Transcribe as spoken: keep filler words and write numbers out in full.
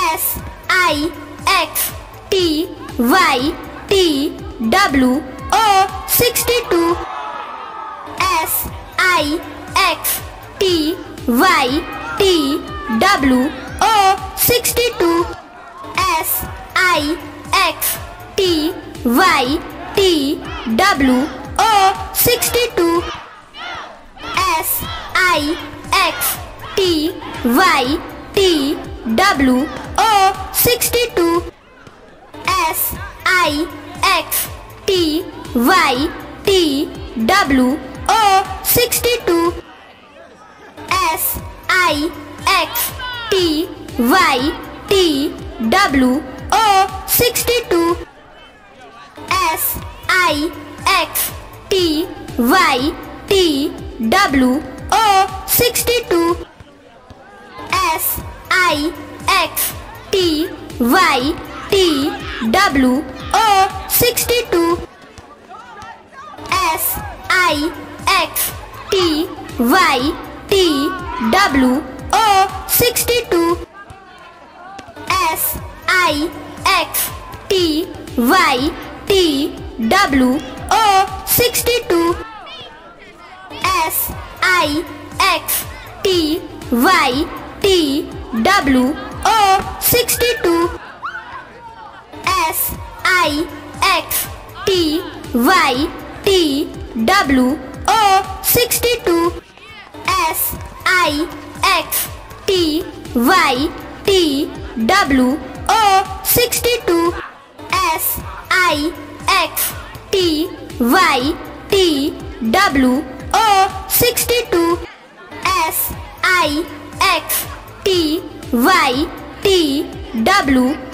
S I X T Y T W O sixty-two S I X T Y T W O sixty-two S I X T Y T W O sixty-two S I X T Y T W O sixty-two S I X T Y T W O sixty-two S I X T Y T W O sixty-two S I X T Y T W O sixty-two S I X T Y T W O sixty-two S I X T Y T W O sixty-two S I X T Y T W O sixty-two S I X T Y T W O sixty-two S I X T Y T W O sixty-two S I X T Y T W O sixty-two S I X T Y T W O sixty-two S I X T Y T W